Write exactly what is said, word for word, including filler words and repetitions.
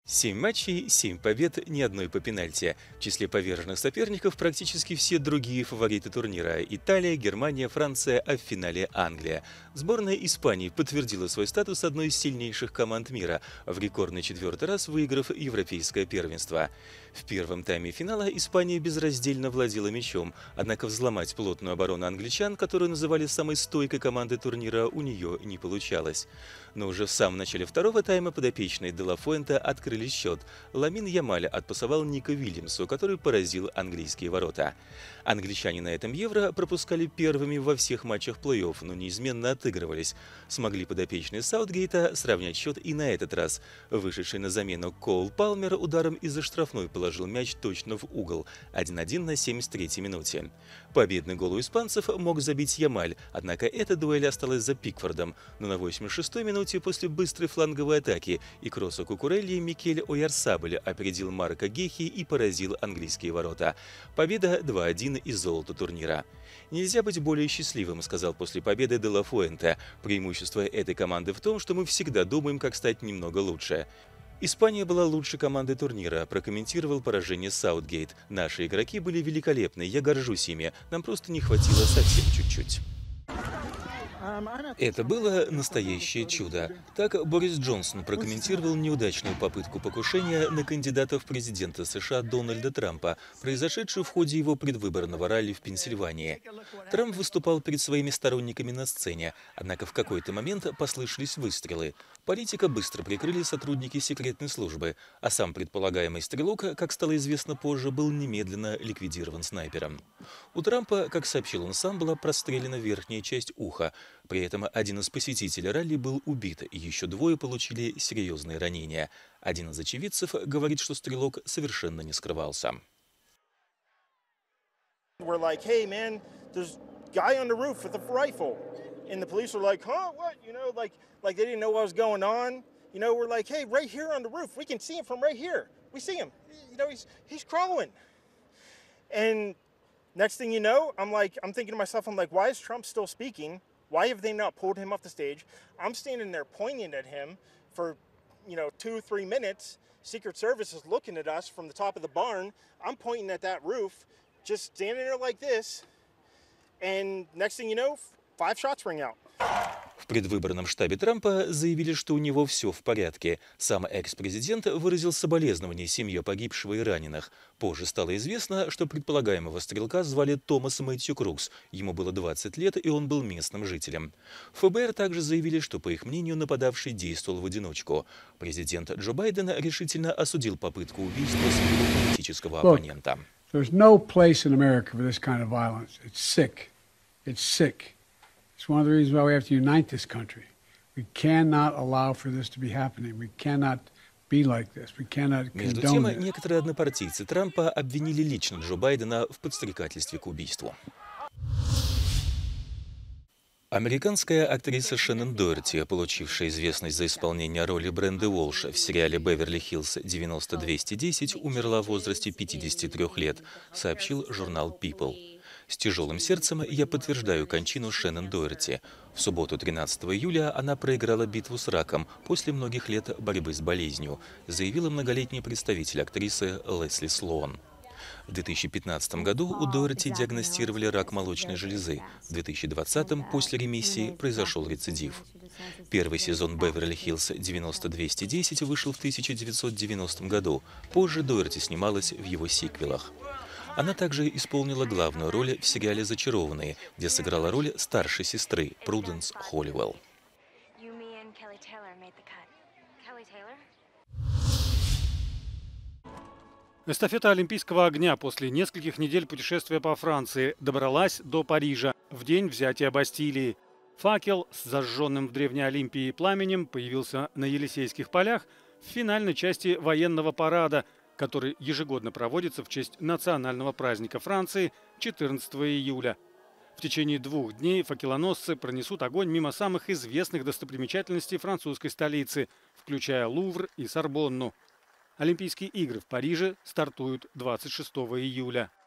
Семь матчей, семь побед, ни одной по пенальти. В числе поверженных соперников практически все другие фавориты турнира – Италия, Германия, Франция, а в финале Англия. Сборная Испании подтвердила свой статус одной из сильнейших команд мира, в рекордный четвертый раз выиграв европейское первенство. В первом тайме финала Испания безраздельно владела мячом, однако взломать плотную оборону англичан, которую называли самой стойкой командой турнира, у нее не получалось. Но уже в самом начале второго тайма подопечные Де Ла Фуэнте открыли счет. Ламин Ямаль отпасовал Нико Вильямсу, который поразил английские ворота. Англичане на этом Евро пропускали первыми во всех матчах плей-офф, но неизменно отыгрывались. Смогли подопечные Саутгейта сравнять счет и на этот раз. Вышедший на замену Коул Палмер ударом из-за штрафной положил мяч точно в угол. один-один на семьдесят третьей минуте. Победный гол у испанцев мог забить Ямаль, однако эта дуэль осталась за Пикфордом. Но на восемьдесят шестой минуте после быстрой фланговой атаки и кросса Кукурелли Микель Ойярсабаль опередил Марка Гехи и поразил английские ворота. Победа два-один и золото турнира. «Нельзя быть более счастливым», — сказал после победы Де Ла Фуэнте. «Преимущество этой команды в том, что мы всегда думаем, как стать немного лучше». Испания была лучшей командой турнира, прокомментировал поражение Саутгейт. «Наши игроки были великолепны, я горжусь ими, нам просто не хватило совсем чуть-чуть». Это было настоящее чудо. Так Борис Джонсон прокомментировал неудачную попытку покушения на кандидата в президенты США Дональда Трампа, произошедшую в ходе его предвыборного ралли в Пенсильвании. Трамп выступал перед своими сторонниками на сцене, однако в какой-то момент послышались выстрелы. Политика быстро прикрыли сотрудники секретной службы, а сам предполагаемый стрелок, как стало известно позже, был немедленно ликвидирован снайпером. У Трампа, как сообщил он сам, была прострелена верхняя часть уха. При этом один из посетителей ралли был убит, и еще двое получили серьезные ранения. Один из очевидцев говорит, что стрелок совершенно не скрывался. And the police were like, huh, what? You know, like, like they didn't know what was going on. You know, we're like, hey, right here on the roof, we can see him from right here. We see him. You know, he's he's crawling. And next thing you know, I'm like, I'm thinking to myself, I'm like, why is Trump still speaking? Why have they not pulled him off the stage? I'm standing there pointing at him for, you know, two, three minutes. Secret Service is looking at us from the top of the barn. I'm pointing at that roof, just standing there like this. And next thing you know, five shots ring out. В предвыборном штабе Трампа заявили, что у него все в порядке. Сам экс-президент выразил соболезнования семье погибшего и раненых. Позже стало известно, что предполагаемого стрелка звали Томас Мэтью Крукс. Ему было двадцать лет, и он был местным жителем. эф бэ эр также заявили, что, по их мнению, нападавший действовал в одиночку. Президент Джо Байден решительно осудил попытку убийства своего политического оппонента. There's no place in America for this kind of violence. It's sick. It's sick. It's one of the reasons why we have to unite this country. We cannot allow for this to be happening. We cannot be like this. We cannot Между condone тем, it. некоторые однопартийцы Трампа обвинили лично Джо Байдена в подстрекательстве к убийству. Американская актриса Шеннон Доерти, получившая известность за исполнение роли Бренды Уолш в сериале «Беверли-Хиллз девяносто двести десять», умерла в возрасте пятидесяти трёх лет, сообщил журнал People. «С тяжелым сердцем я подтверждаю кончину Шеннон Доерти. В субботу тринадцатого июля она проиграла битву с раком после многих лет борьбы с болезнью», заявила многолетний представитель актрисы Лесли Слоан. В две тысячи пятнадцатом году у Доерти диагностировали рак молочной железы. В две тысячи двадцатом после ремиссии произошел рецидив. Первый сезон «Беверли-Хиллз девяносто двести десять» вышел в тысяча девятьсот девяностом году. Позже Доерти снималась в его сиквелах. Она также исполнила главную роль в сериале «Зачарованные», где сыграла роль старшей сестры Пруденс Холливелл. Эстафета Олимпийского огня после нескольких недель путешествия по Франции добралась до Парижа в день взятия Бастилии. Факел с зажженным в Древней Олимпии пламенем появился на Елисейских полях в финальной части военного парада, который ежегодно проводится в честь национального праздника Франции четырнадцатого июля. В течение двух дней факелоносцы пронесут огонь мимо самых известных достопримечательностей французской столицы, включая Лувр и Сорбонну. Олимпийские игры в Париже стартуют двадцать шестого июля.